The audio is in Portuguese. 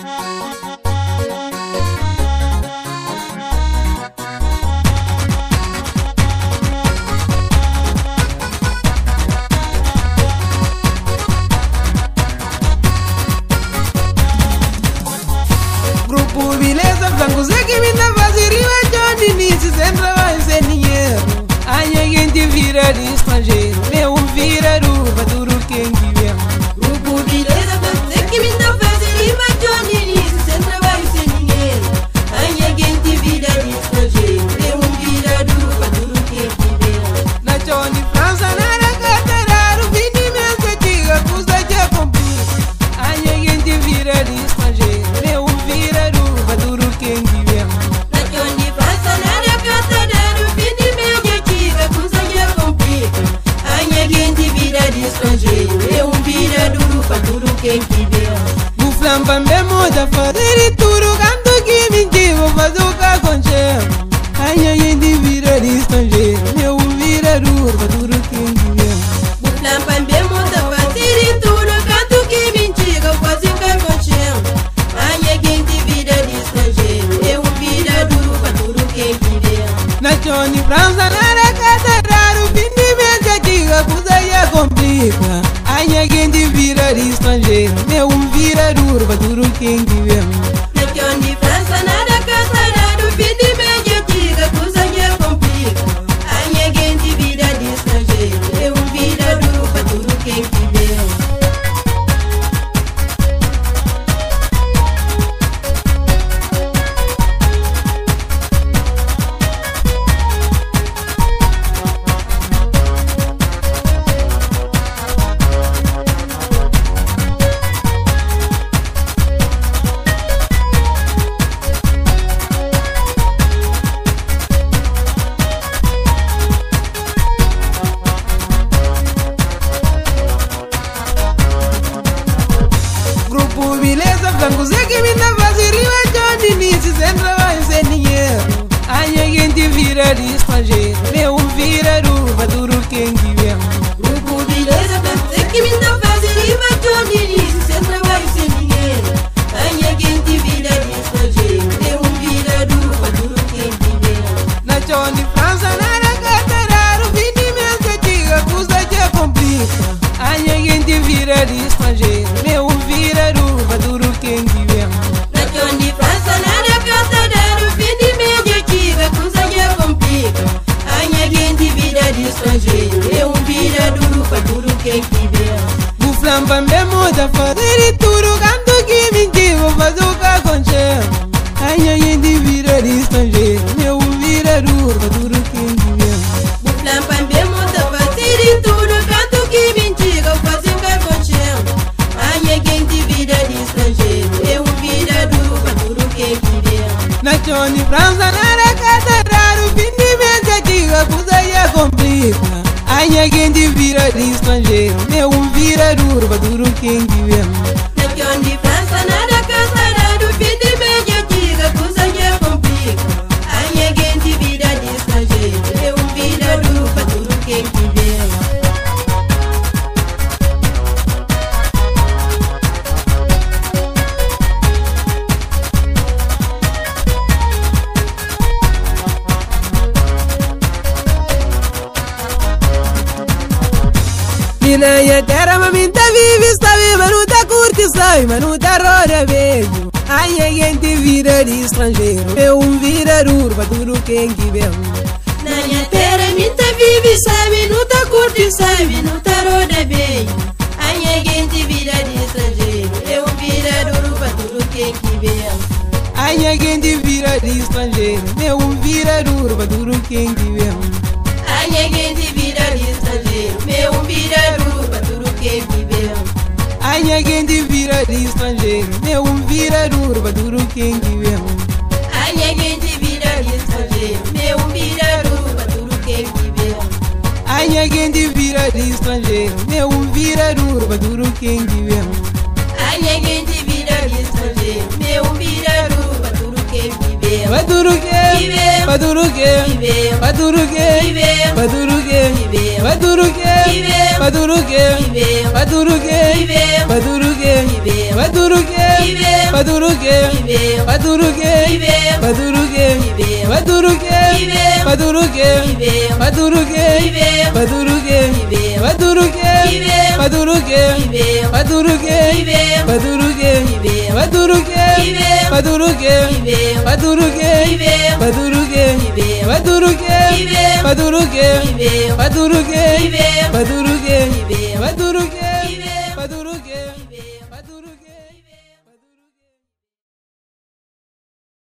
Grupo Beleza, Blancos é que me dá fazer riba, Johnny Nice, sem trabalho, sem dinheiro. A gente vira de estrangeiro, meu vira ruba, duro quem vive. Grupo Beleza, Blancos é que me dá fazer riba, Johnny Nice, sem trabalho, sem dinheiro. A gente vira de estrangeiro, meu vira ruba, duro quem vive. Na Johnny França, nada catararo, vim de minha antiga, custa de cumprir. A gente vira de estrangeiro, meu vira ruba, duro quem vive. Na Johnny França, nada catararo, vim de minha antiga, custa de cumprir. A gente vira de estrangeiro, meu vira ruba, duro quem vive. O flampa mesmo da fazer tudo, canto que mentir, vou fazer o que acontece. A gente vira de estrangeiro, meu vira ruba, duro quem vive. Lampa mesmo da fazer tudo, canto que mentira, quase que aconteceu. A gente vira de estrangeiro, eu vira duro quem vive. Na Johnny França, nada catararo, fim de minha antiga, coisa já complica. A gente vira de estrangeiro, meu vira ruba, duro quem vive. Na Johnny França, nada catarado, fim de minha antiga, coisa já complica. A gente vira de estrangeiro, eu vira duro quem vive. Grupo Beleza, Blancos é que me dá fazer riba, Johnny Nice, sem trabalho, sem dinheiro. A gente vira de estrangeiro, meu vira ruba, duro quem vive. Grupo Beleza, Blancos é que me dá fazer riba, Johnny Nice, sem trabalho, sem dinheiro. A gente vira de estrangeiro, eu vira duro quem vive. Na Johnny França, nada catararo, fim de minha antiga, custa de complica. A gente vira de estrangeiro, meu vira ruba, duro quem vive. Na Johnny França, nada catararo, fim de minha antiga, coisa já complica. A gente vira de estrangeiro, eu vira duro quem vive. O flampa mesmo da fazer tudo, canto que mentir, vou fazer o que acontece. A gente vira de estrangeiro, meu vira ruba, duro quem vive. Lampa mesmo da fazer tudo, canto que mentira, quase que aconteceu. A gente vira de estrangeiro, eu vira duro quem vive. Na Johnny França, nada catararo, fim de minha antiga, coisa já complica. A gente vira de estrangeiro, meu vira ruba, duro quem vive. Na Johnny França, nada catarado, fim de minha antiga, coisa já complica. A gente vira de estrangeiro, eu vira duro quem vive. Minha terra, maminta vive, sabe, mano, tá curte, sabe, mano, tá roda, beijo. A gente vira de estrangeiro, meu vira ruba, duro quem vive. Na minha terra, minta vive, sabe, não tá curte, sabe, não tá roda bem. A gente vira de estrangeiro, eu vira duro quem vive. A gente vira de estrangeiro, meu vira ruba, duro quem vive. A gente vira de estrangeiro, meu vira duro quem vive. A gente vira de estrangeiro, meu vira ruba, duro quem vive. A gente vira de estrangeiro, meu vira duro quem vive. A gente vira de estrangeiro, meu vira ruba, duro quem vive. A gente vira de estrangeiro, meu vira duro quem vive. Vai duro quem, vai duro quem, vai duro quem, vai duro quem, vai duro quem, vai duro quem, vai duro quem, vai duro quem, vai duro quem, vai duro quem, vai duro Paduruke, Paduruke, Paduruke, Paduruke, Paduruke, Paduruke, Paduruke, Paduruke, Paduruke, Paduruke, Paduruke, Paduruke, Paduruke, Paduruke, Paduruke, Paduruke, Paduruke, Paduruke,